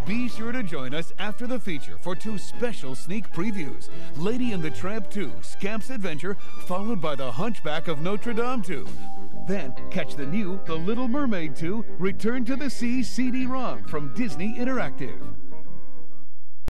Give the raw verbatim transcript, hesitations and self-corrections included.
Be sure to join us after the feature for two special sneak previews. Lady and the Tramp two, Scamp's Adventure, followed by The Hunchback of Notre Dame two. Then catch the new The Little Mermaid two, Return to the Sea C D ROM from Disney Interactive.